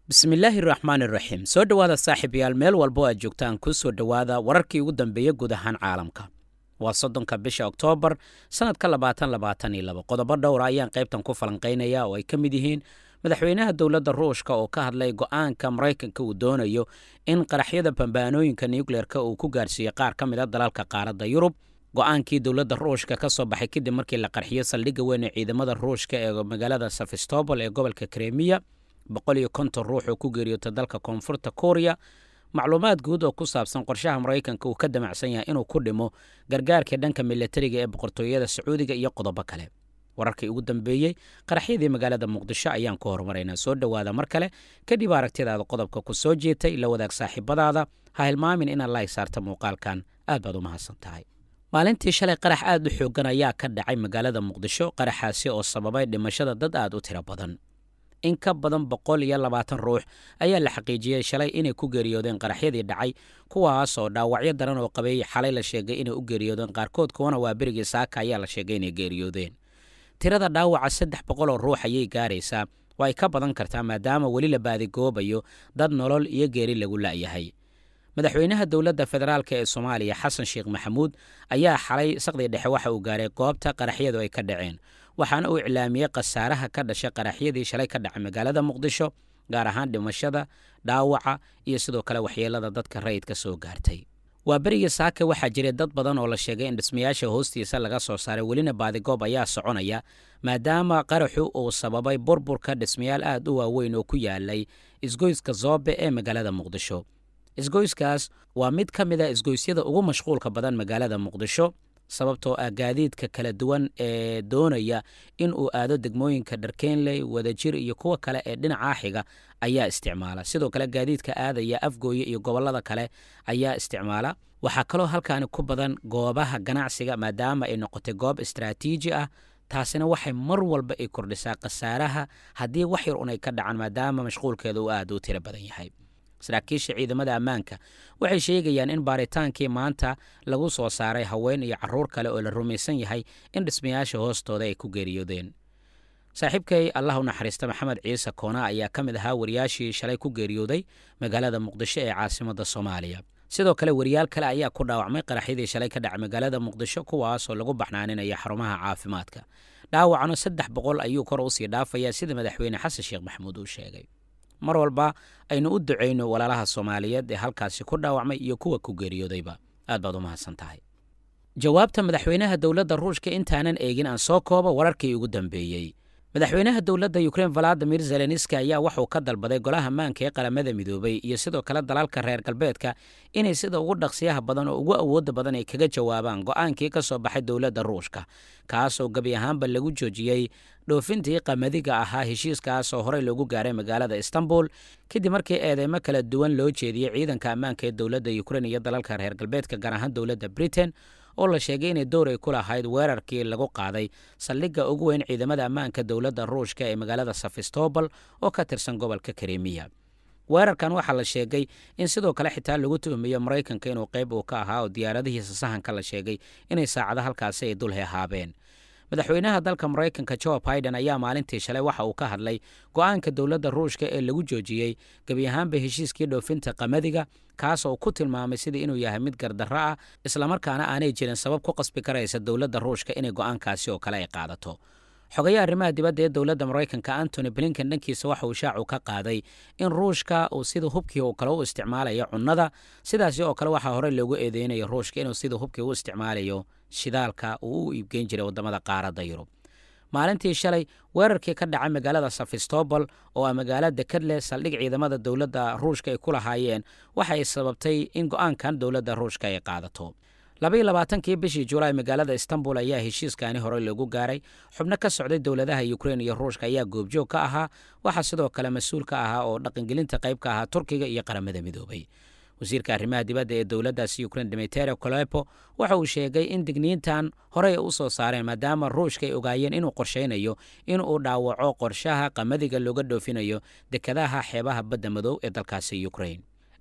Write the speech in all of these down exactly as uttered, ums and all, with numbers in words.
bismillaahi raxmaani raxiim soo dhowaada saaxiibayaal meel walbo aad joogtaan ku soo dhowaada wararkii ugu dambeeya guud ahaan caalamka waa soddonka bisha oktoobar sannadka labaatan labaatan iyo laba qodobo dhowra ayaan qaybtan ku falanqaynaya oo ay ka mid yihiin madaxweynaha dowladda ruushka oo ka hadlay go'aanka maraykanka uu doonayo in qaraxyada bambaanooyinka nucleerka uu ku gaarsiiyo qaar ka mid a dalalka qaaradda yurub go'aankii dowladda ruushka ka soo baxay kadib markii la qarxiyo saldhigga weyn ee ciidamada ruushka ee magaalada sefastopol ee gobolka kremiya boqol iyo konton ruux oo ku geeriyoota dalka koonfurta kooriya macluumaad guud oo ku saabsan qorshaha maraykanka uu ka damacsan yahay inuu ku dhimo gargaarka dhanka milatariga ee boqortooyada sacuudiga iyo qodobo kale wararkii ugu dambeeyey qaraxyadii magaalada muqdisho ayaan ku horumaraynaa soo dhowaada mar kale kadib aragtidaada qodobka ku soo jeetay la wadaag saaxiibadaada ha hilmaamin inaad la haysaarta muuqaalkan aad baad u mahadsan tahay maalintii shalay qarax aad u xooggan ayaa ka dhacay magaalada muqdisho qaraxaasi oo sababay dhimashada dad aad u tiro badan in ka badan boqol iyo labaatan ruux ayaa la xaqiijiyey shalay inay ku geeriyoodeen qaraxyadii dhacay kuwaas oo dhaawacyo daran oo qabay xalay la sheegay inay u geeriyoodeen qaarkood kuwana waa berigii saaka ayaa la sheegay inay geeriyoodeen tirada dhaawaca saddex boqol oo ruux ayay gaaraysaa oo ay ka badan kartaa maadaama weli la baadigoobayo dad nolol iyo geeri lagu la'yahay madaxweynaha dowladda federaalk ee soomaaliya xasan sheekh maxamuud ayaa xalay saqdii dhexe waxa uu gaaray goobta qaraxyadu ay ka dhaceen waxaana uu iclaamiyey khasaaraha ka dhashay qaraxyadii shalay ka dhacay magaalada muqdisho gaar ahaan dhimashada dhaawaca iyo sidoo kale waxyeelada dadka rayidka soo gaartay waa berigii saake waxaa jiray dad badan oo la sheegay in dhismayaasha hoostiisa laga soo saaray welina baadigoob ayaa soconaya maadaama qaraxu uu sababay burburka dhismayaal aad u waaweyn oo ku yaalay isgoyska zoobe ee magaalada muqdisho isgoyskaas waa mid ka mid a isgoysyada ugu mashquulka badan magaalada muqdisho sababtoo ah gaadiidka kala duwan ee doonaya in uu aado degmooyinka dharkeenley wadajir iyo kuwa kale ee dhinacaa xiga ayaa isticmaala sidoo kale gaadiidka aadaya afgooye iyo gobollada kale ayaa isticmaala waxaa kaloo halkaani ku badan goobaha ganacsiga maadaama ay noqotay goob istaraatiiji ah taasina waxay mar walba ay kordhisaa khasaaraha haddii wax yar un ay ka dhacaan maadaama mashquulkeeda uu aad u tiro badan yahay saraakiisha ciidamada ammaanka waxay sheegayaan in baaritaankii maanta lagu soo saaray haween iyo carruur kale oo la rumaysan yahay in dhismayaasha hoostooda ay ku geeriyoodeen saaxiibkay allah u naxariista maxamed ciise koona ayaa ka mid ahaa wariyaashii shalay ku geeriyooday magaalada muqdisho ee caasimadda soomaaliya sidoo kale wariyaal kale ayaa ku dhaawacmay qaraxyadii shalay ka dhacay magaalada muqdisho kuwaasoo lagu baxnaaninaya xarumaha caafimaadka dhaawacna saddex boqol ayuu kor usii dhaafayaa sida madaxweyne xasan sheekh maxamuud uu sheegay mar walba aynu u ducayno walaalaha soomaaliyeed ee halkaasi ku dhaawacmay iyo kuwa ku geeriyoodayba aad baad u mahadsan tahay jawaabta madaxweynaha dowladda ruushka intaanan eegin aan soo kooba wararkii ugu dambeeyey madaxweynaha dowladda yukrain valadimir zelenski ayaa waxuu ka dalbaday golaha maanka ee qaramada midoobay iyo sidoo kale dalalka reer galbeedka inay sida ugu dhaqsiyaha badan oo ugu awoodda badan ay kaga jawaabaan go'aankii ka soo baxay dowladda ruushka kaasoo gebi ahaanba lagu joojiyey dhoofintii qamadiga ahaa heshiiskaas oo horey loogu gaaray magaalada istanbul kadib markii eedeymo kala duwan loo jeediyey ciidanka ammaanka ee dowladda yukrain iyo dalalka reer galbeedka gaar ahaan dowladda britain oo la sheegay inay door ay ku lahayd weerarkii lagu qaaday saldhigga ugu weyn ciidamada ammaanka dowladda ruushka ee magaalada sefastopol oo ka tirsan gobolka kremiya weerarkan waxaa la sheegay in sidoo kale xitaa lagu tuhmayo maraykanka inuu qayb uu ka ahaa oo diyaaradihiisa sahanka la sheegay inay saacado halkaasi ay dul hehaabeen madaxweynaha dalka maraykanka joe biden ayaa maalintii shalay waxa uu ka hadlay go'aanka dowladda ruushka ee lagu joojiyey gebi ahaanba heshiiskii dhoofinta qamadiga kaasoo ku tilmaamay sidii inuu yahay mid gardarro ah islamarkaana aanay jirin sabab ku qasbi karaysa dowladda ruushka inay go'aankaasi oo kale ay qaadato xogayaha arrimaha dibadda ee dowladda maraykanka antony blinken dhankiisa waxa uu shaacu ka qaaday in ruushka uu sida hubkii oo kale u isticmaalayo cunnada sidaasi oo kale waxaa horey loogu eedeynaya ruushka inuu sida hubkii u isticmaalayo shidaalka uu u iibgeyn jiray waddamada qaaradda yurub maalintii shalay weerarkii ka dhacay magaalada sefastopol oo ah magaalo dekad leh saldhig ciidamada dowladda ruushka ay ku lahaayeen waxa ay sababtay in go'aankan dowladda ruushka ay qaadato labaiyo labaatankii bishii julaay magaalada istanbul ayaa heshiiskaani horey loogu gaaray xubno ka socday dowladaha yukrain iyo ruushka ayaa goobjoog ka ahaa waxaa sidoo kale mas-uul ka ahaa oo dhaqangelinta qayb ka ahaa turkiga iyo qaramada midoobay wasiirka arrimaha dibadda ee dowladdaasi yukrain dmitri kulepo waxa uu sheegay in digniintan horey u soo saareen maadaama ruushka ay ogaayeen inuu qorshaynayo in uu dhaawaco qorshaha qamadiga looga dhoofinayo dekadaha xeebaha badda madow ee dalkaasi yukrain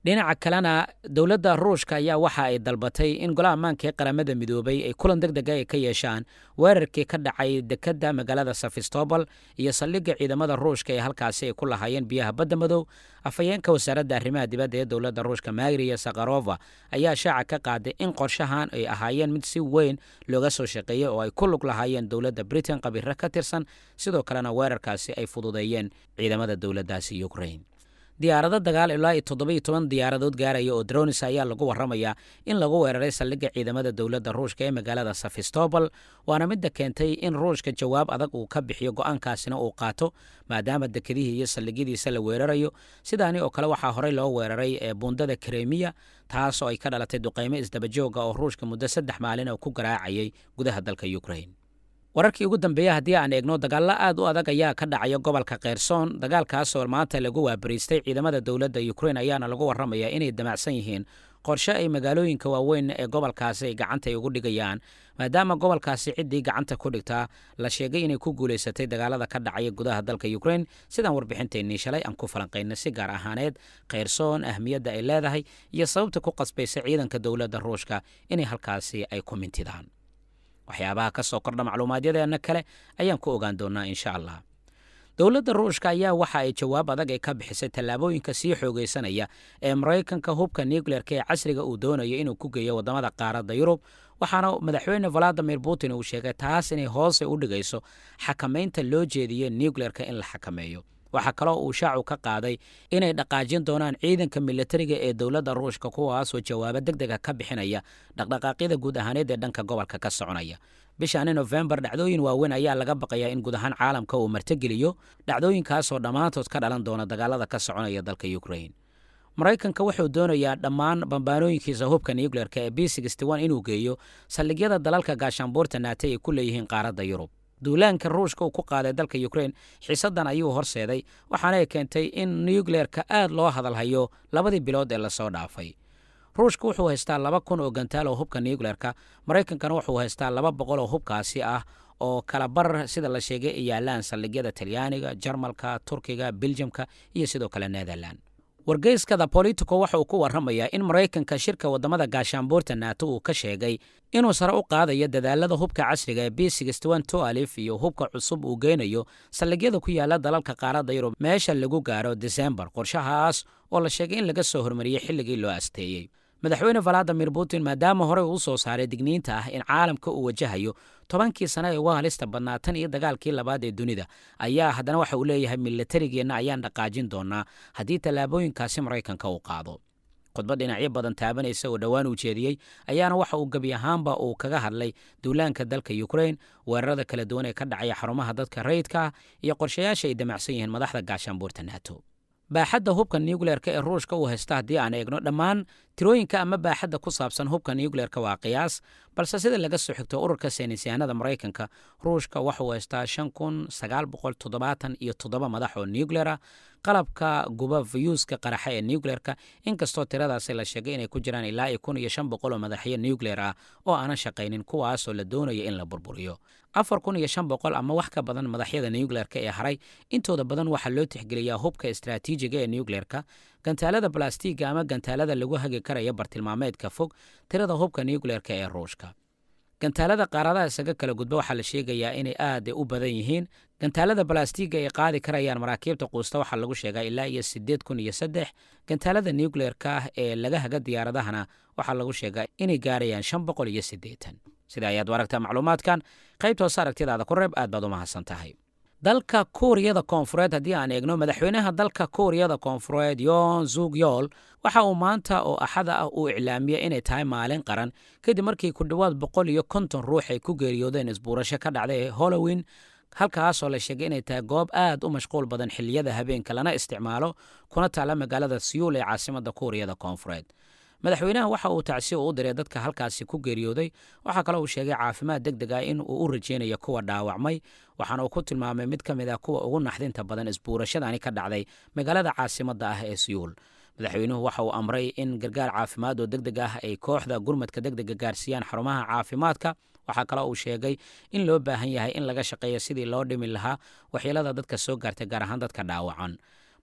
dhinaca kalena dowladda ruushka ayaa waxa ay dalbatay in golaha ammaanka ee qaramada midoobay ay kulan deg deg ah ay ka yeeshaan weerarkii ka dhacay dekedda magaalada Sevastopol iyo saldhigga ciidamada ruushka ee halkaasi ay ku lahaayeen biyaha badda madow. afhayeenka wasaaradda arrimaha dibadda ee dowladda ruushka Maria Zakharova ayaa shaaca ka qaaday in qorshahan ay ahaayeen mid si weyn looga soo shaqeeyay oo ay ku lug lahaayeen dowladda Britain qabiiro ka tirsan, sidoo kalena weerarkaasi ay fududeeyeen ciidamada dowladdaasi Ukraine. diyaarado dagaal ilaa iyo toddoba iyo toban diyaaradood gaaraya oo drones ayaa lagu warramayaa in lagu weeraray saldhigga ciidamada dowladda ruushka ee magaalada Sevastopol, waana midda keentay in ruushka jawaab adag uu ka bixiyo go'aankaasina uu qaato maadaama dekedihii iyo saldhigyadiisa la weerarayo. sidaani oo kale waxaa horey loo weeraray ee buundada Crimea, taas oo ay ka dhalatay duqeymo isdaba jooga oo ruushka muddo saddex maalin oo ku garaacayay gudaha dalka Ukraine. wararkii ugu dambeeya haddii aan eegno dagaallo aad u adag ayaa ka dhacaya gobolka Kherson. dagaalkaasoo maanta lagu waabariistay ciidamada dowladda Ukraine ayaana lagu warramayaa inay damacsan yihiin qorshe ay magaalooyinka waaweyn ee gobolkaasi ay gacanta ugu dhigayaan, maadaama gobolkaasi ciddii gacanta ku dhigtaa la sheegay inay ku guulaysatay dagaalada ka dhacaya gudaha dalka Ukraine. sidaan warbixinteennii shalay aan ku falanqaynay si gaar ahaaneed Kherson ahmiyadda ay leedahay iyo sababta ku qasbaysa ciidanka dowladda ruushka inay halkaasi ay ku mintidaan. waxyaabaha ka soo kordha macluumaadyadeena kale ayaan ku ogaan doonaa insha Allah. dowladda ruushka ayaa waxa ay jawaab adag ay ka bixisay tallaabooyinka sii xoogaysanaya ee Mareykanka hubka nuclear-ka ee casriga uu doonayo inuu ku geeyo wadamada qaaradda Yurub, waxaana madaxweyne Vladimir Putin uu sheegay taas inay hoos u dhigayso xakamaynta loo jeediyay nuclear-ka in la xakameeyo. waxaa kaloo uu shaacu ka qaaday inay dhaqaajin doonaan ciidanka militariga ee dowladda ruushka, kuwaasoo jawaabo deg deg ah ka bixinaya dhaqdhaqaaqyada guud ahaaneed ee dhanka gobolka ka soconaya. bishaani November dhacdooyin waaweyn ayaa laga baqayaa in guud ahaan caalamka uu martigeliyo, dhacdooyinkaasoo dhammaantood ka dhalan doona dagaalada ka soconaya dalka Ukraine. Mareykanka wuxuu doonayaa dhammaan bambaanooyinkiisa hubka nuclear-ka ee B sixty one inuu geeyo saldhigyada dalalka gaashaanbuurta NATO ay ku leeyihiin qaaradda Yurub. duulaanka ruushka uu ku qaaday dalka Ukraine xiisadan ayuu horseeday, waxaana ay keentay in nuclear-ka aad loo hadalhayo labadii bilood ee la soo dhaafay. ruushka wuxuu haystaa laba kun oo gantaal oo hubka nuclear-ka, Mareykankana wuxuu haystaa laba boqol oo hubkaasi ah oo kala bar sida la sheegay ay yaalaan saldhigyada Talyaaniga, Jarmalka, Turkiga, Belgiumka iyo sidoo kale Netherland. wargeyska The Politico waxa uu ku warramayaa in Mareykanka shirka wadamada gaashaanbuurta NATO uu ka sheegay inuu sare u qaadayo dadaalada hubka casriga ee B sixty one Tualif iyo hubka cusub uu geynayo saldhigyada ku yaala dalalka qaaradda Yurub meesha lagu gaaro December, qorshahaas oo la sheegay in laga soo hormariyay xilligii loo asteeyay. madaxweyne Vladimir Putin maadaama hore uu soo saaray digniinta ah in caalamka uu wajahayo tobankii sano ee ugu halista badnaa tan iyo dagaalkii labaad ee dunida, ayaa haddana waxa uu leeyahay milatarigeenna ayaan dhaqaajin doonaa haddii tallaabooyinkaasi Mareykanka uu qaado. khudbad dhinacyo badan taabanaysa oo dhowaan uu jeediyey ayaana waxa uu gebi ahaanba uu kaga hadlay duulaanka dalka Ukraine, weerarada kala duwan ee ka dhacaya xarumaha dadka rayidka iyo qorshayaasha ay damacsan yihiin madaxda gaashaanbuurta NATO. baaxadda hubka nuclear-ka ee ruushka uu haysta haddii aan eegno dhammaan tirooyinka ama baaxadda ku saabsan hubka nuclear-ka waa qiyaas, balse sida laga soo xigto ururka saynisyahanada Mareykanka, ruushka waxa uu haystaa shan kun sagaal boqol toddobaatan iyo toddoba madax oo nuclear ah, qalabka guba fiyuuska qaraxa ee nuclear-ka, inkastoo tiradaasi la sheegay inay ku jiraan ilaa iyo kun iyo shan boqol oo madaxyo nuclear ah oo aanan shaqaynin, kuwaasoo la doonayo in la burburiyo. afar kun iyo shan boqol ama wax ka badan madaxyada nuclear-ka ee haray intooda badan waxaa loo tixgeliyaa hubka istaraatiijiga ee nuclear-ka, gantaalada balastiga ama gantaalada lagu hagi karaya bartilmaameedka fog. tirada hubka nuclear-ka ee ruushka, gantaalada qaaradaha isaga kala gudba waxaa la sheegayaa inay aad u badan yihiin. gantaalada balastiga ay qaadi karayaan maraakiibta quusta waxaa lagu sheegaa ilaa iyo siddeed kun iyo saddex. gantaalada nuclear-ka ah ee laga haga diyaaradahana waxaa lagu sheegaa inay gaarayaan shan boqol iyo siddeetan. sida ayaad aragtaa macluumaadkan qaybta hoose aragtidaada ku reeb, aad baad u mahadsan tahay. dalka Kuuriyada Koonfureed haddii aan eegno, madaxweynaha dalka Kuuriyada Koonfureed Yoon Suk Yeol waxa uu maanta oo axada ah uu iclaamiyay inay tahay maalin qaran kadib markii ku dhowaad boqol iyo konton ruux ay ku geeriyoodeen isbuurasho ka dhacday Halloween, halkaasoo la sheegay inay tahay goob aad u mashquul badan xilliyada habeenka lana isticmaalo, kuna taala magaalada Seoul ee caasimadda Kuuriyada Koonfureed. madaxweynaha waxa uu tacsiyo u diray dadka halkaasi ku geeriyooday, waxaa kaloo uu sheegay caafimaad degdeg ah in uu u rajeynayo kuwa dhaawacmay, waxaana uu ku tilmaamay mid ka mid ah kuwa ugu naxdinta badan isbuurashadani ka dhacday magaalada caasimadda ah ee Seoul. madaxweynuhu waxa uu amray in gargaar caafimaad oo degdeg ah ay kooxda gurmadka degdega gaarsiiyaan xarumaha caafimaadka. waxaa kaloo uu sheegay in loo baahan yahay in laga shaqeeyo sidii loo dhimi lahaa waxyeelada dadka soo gaartay, gaar ahaan dadka dhaawacan.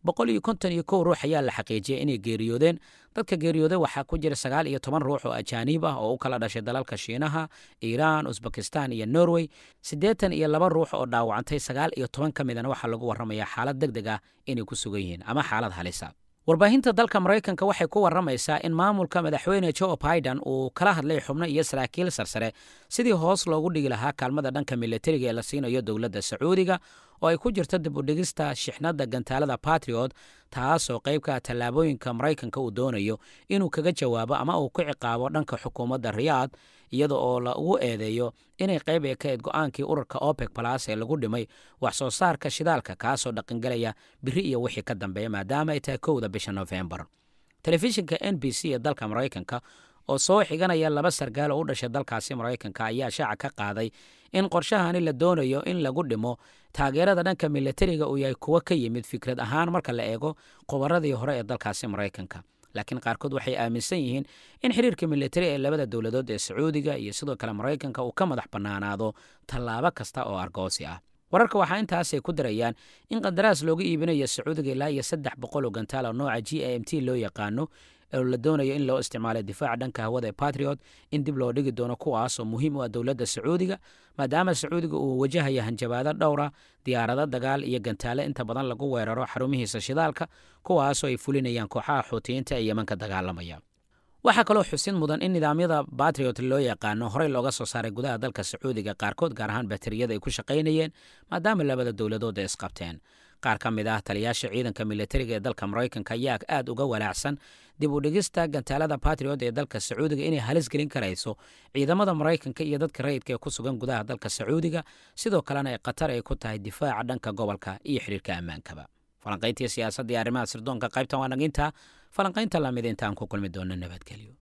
boqol iyo konton iyo kow ruux ayaa la xaqiijiyay inay geeriyoodeen. dadka geeriyooday waxaa ku jira sagaal iyo toban ruux oo ajaaniib ah oo u kala dhashay dalalka shiinaha, iiraan, usbekistan iyo norway. siddeetan iyo laba ruux oo dhaawacantay, sagaal iyo toban ka midana waxaa lagu warramayaa xaalad deg deg ah inay ku sugan yihiin ama xaalad halisa. warbaahinta dalka Maraykanka waxay ku warramaysaa in maamulka madaxweyne Joe Biden uu kala hadlay xubno iyo saraakiil sarsare sidii hoos loogu dhigi lahaa kaalmada dhanka militariga ee la siinayo dowladda Sacuudiga oo ay ku jirto dib u dhigista shixnada gantaalada Patriot, taasoo qayb ka ah tallaabooyinka Maraykanka uu doonayo inuu kaga jawaabo ama uu ku ciqaabo dhanka xukuumadda Riyadh, iyada oo lagu eedeeyo inay qayb ka ahayd go'aankii ururka OPEC Plus ee lagu dhimay wax soo saarka shidaalka, kaasoo dhaqangalaya biri iyo wixii ka dambeeya maadaama ay tahay kowda bisha November. telefishinka N B C ee dalka Maraykanka oo soo xiganaya laba sargaal oo u dhashay dalkaasi Maraykanka ayaa shaaca ka qaaday in qorshahani la doonayo in lagu dhimo taageerada dhanka militariga uu yahay kuwa ka yimid fikrad ahaan marka la eego qobaradii hore ee dalkaasi Maraykanka. laakiin qaarkood waxay aaminsan yihiin in xiriirka militari ee labada dowladood ee Sacuudiga iyo sidoo kale Maraykanka uu ka madax bannaanaado tallaabo kasta oo argoosi ah. wararka waxaa intaasay ku darayaan in qandaraas looga iibinayo Sacuudiga ilaa iyo saddex boqol oo gantaal oo nooca G A M T loo yaqaano oo la doonayo in loo isticmaalo difaaca dhanka hawada ee Patriot, in dib loo dhigi doono kuwaas oo muhiim u ah dowladda Sacuudiga maadaama Sacuudiga uu wajahayo hanjabaado dhowra, diyaarado dagaal iyo gantaale inta badan lagu weeraro xarumihiisa shidaalka, kuwaasoo ay fulinayaan kooxaha Xuutiyiinta ee Yemen ka dagaalamaya. waxaa kaloo xusin mudan in nidaamyada Patriot loo yaqaano horey looga soo saaray gudaha dalka Sacuudiga qaarkood, gaar ahaan batariyada ay ku shaqaynayeen maadaama labada dowladood ay isqabteen. qaar ka mid ah taliyaasha ciidanka militariga ee dalka Maraykanka ayaa aad uga walaacsan dib u dhigista gantaalada Patriot ee dalka Sacuudiga inay halis gelin karayso ciidamada Maraykanka iyo dadka rayidka ee ku sugan gudaha dalka Sacuudiga, sidoo kalena ay qatar ay ku tahay difaaca dhanka gobolka iyo xiriirka ammaankaba. falanqayntii siyaasadda iyo arrimaha sirdoonka qaybtan waa naginta falanqaynta lamid intaan ku kulmi doona nabadgelyo.